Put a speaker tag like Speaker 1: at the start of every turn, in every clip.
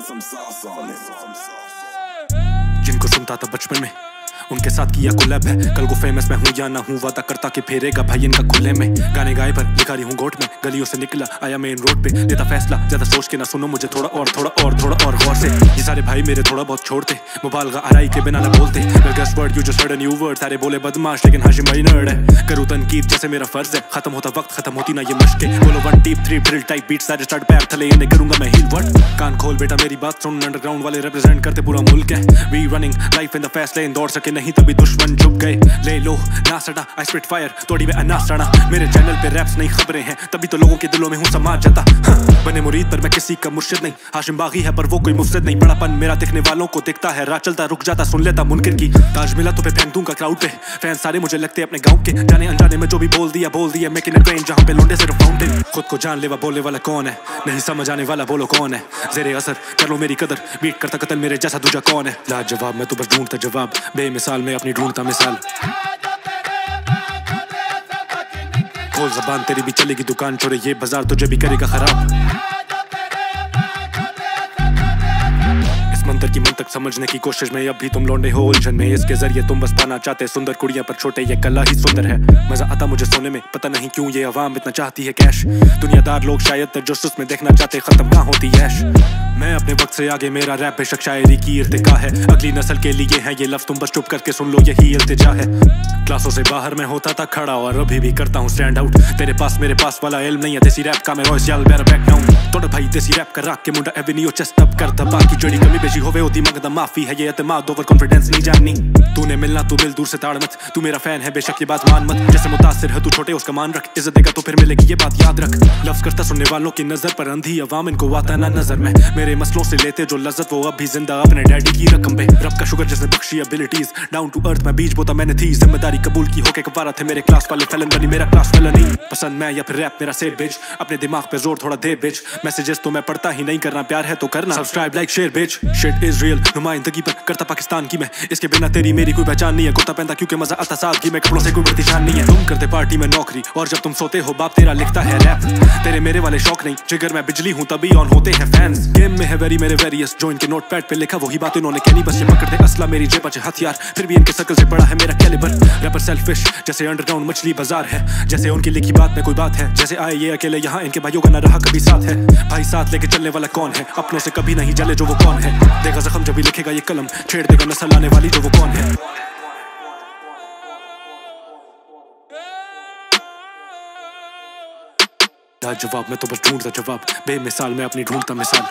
Speaker 1: जिनको सुनता था बचपन में उनके साथ किया कोलैब है। कल को फेमस मैं हूँ या ना हूँ, वादा करता कि फेरेगा भाई इनका खुले में। गाने गाए पर लिखा रही हूँ गोट में, गलियों से निकला आया मेन रोड पे। लेता फैसला ज्यादा सोच के ना सुनो मुझे, थोड़ा और गौर से। ये सारे भाई मेरे थोड़ा बहुत छोड़ते, मुबालगा आराई के बिना ना बोलते। Word you just heard a new word, सारे बोले बदमाश लेकिन हाशिम भाई नर्ड है। करूँ तनकीद जैसे मेरा फर्ज है, खत्म होता वक्त खत्म होती ना ये मशकें। बोलो 1 2 3 ड्रिल टाइप बीट, सारे स्टार्ट पैर थले इन्हें करूंगा मैं हील वर्ड। कान खोल बेटा मेरी बात सुन, अंडरग्राउंड वाले रिप्रेजेंट करते पूरा मुल्क है। We running life in the fast lane, दौड़ सके नहीं तभी दुश्मन झुक गए। ले लो ना सड़ा आई स्पिट फायर, तोड़ी में अनास सड़ा। मेरे चैनल पे रैप्स नहीं खबरें हैं, तभी तो लोगों के दिलों में हूँ समा जाता। बने मुरीद पर मैं किसी का मुर्शिद नहीं, हाशिम बागी है पर वो कोई मुफसिद नहीं। बड़ापन मेरा दिखने वालों को दिखता है, राह चलता रुक जाता सुन लेता मुनकिर की। ताज मिला तो पे फेंक दूंगा क्राउड पे, फैंस सारे मुझे लगते अपने गांव के। जाने अनजाने में जो भी बोल दिया मेक इन अ ट्रेन जहां पे लोंडे सिर्फ फाउंटेन। खुद को जान लेवा बोलने वाला कौन है, नहीं समझ आने वाला बोलो कौन है। जेरे असर कर लो मेरी कदर, बीट करता कतल मेरे जैसा दूजा कौन है। लाजवाब मैं तो बस ढूंढता जवाब, बेमिसाल में अपनी ढूंढता मिसाल। खोल ज़बान तेरी भी चलेगी दुकान, छोड़े ये बाजार तुझे भी करेगा खराब। मंतर की मंतक समझने की कोशिश में अभी तुम लौंडे हो उलझन में। इसके जरिए तुम बस पाना चाहते सुंदर कुड़ियां पर छोटे, ये कला ही सुंदर है। मजा आता मुझे सोने में, पता नहीं क्यों ये अवाम इतना चाहती है कैश। दुनियादार लोग शायद तजस्सुस में देखना चाहते खत्म कहाँ होती ऐश। मैं अपने वक्त से आगे, मेरा रैप बेशक शायरी की इर्तिका है। अगली नस्ल के लिए है ये लफ्ज़, तुम बस चुप करके सुन लो यही इल्तिजा है। क्लासों से बाहर मैं होता था खड़ा और अभी भी करता हूँ स्टैंड आउट। तेरे पास मेरे पास वाला इल्म नहीं है, देसी रैप का मैं रॉयस याल बेरा बैक डाउन। तोड़ भाई देसी रैप कर राख के मुंडा एवेन्यू चेस्ट अप कर दबा की जड़ी कमी बेची होवे होती मंगदा माफी है। ये एतमाद ओवर कॉन्फिडेंस नहीं जाननी, तूने मिलना तू मिल दूर से ताड़ मत। तू मेरा फैन है बेशक ये बात मान मत, जैसे मुतासिर है तू छोटे उसका मान रख। इज्जत देगा तो फिर मिलेगी ये बात याद रख। लफ्ज़ करता सुनने वालों की नजर पर अंधी अवाम इनको आता ना नजर में। मेरे मसलों से लेते जो लज्जत वो अब भी जिंदा अपने डैडी की रकम पे। रब का शुगर जिसने बख्शी एबिलिटीज, डाउन टू अर्थ मैं बीच बोता मैंने थी। जिम्मेदारी कबूल की होके कवारा थे मेरे क्लास वाले फैलन बनी मेरा क्लास फैलन नहीं। पसंद मैं या फिर रैप मेरा से बिच, अपने दिमाग पे जोर थोड़ा दे बिच। मैसेजेस तो मैं पढ़ता ही नहीं, करना प्यार है तो करना subscribe like share bitch. Shit is real नुमाइंदगी पर करता पाकिस्तान की मैं, इसके बिना तेरी मेरी कोई पहचान नहीं है। कुत्ता पैंदा क्योंकि मजा आता सादगी में, कपड़ों से कोई बढ़ती शान नहीं है। तुम करते पार्टी में नौकरी और जब तुम सोते हो बाप तेरा लिखता है रैप। तेरे मेरे वाले शौक नहीं, जिगर मैं बिजली हूँ तभी ऑन होते हैं फैंस। गेम में है वेरी मेरे वेरियस, जो इनके नोटपैड पे लिखा वही बात इन्होंने कहनी। बस ये पकड़ते असला मेरी जेब च हथियार, फिर भी इनके सर्कल से बड़ा है मेरा कैलिबर। रैपर सेल्फिश जैसे अंडरग्राउंड मछली बाजार है, जैसे उनकी लिखी बात में कोई बात है। जैसे आए ये अकेले यहाँ इनके भाइयों का न रहा कभी साथ है। भाई साथ लेके चलने वाला कौन है, अपनों से कभी नहीं जले जो वो कौन है। देगा जख्म जब भी लिखेगा ये कलम, छेड़ देगा नस्ल आने वाली जो वो कौन है। जवाब मैं तो बस ढूंढता जवाब, बेमिसाल मैं अपनी ढूंढता मिसाल।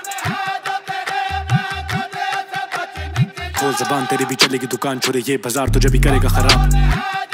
Speaker 1: खोल ज़बान तेरी भी चलेगी दुकान, छोड़े ये बाजार तुझे भी करेगा खराब।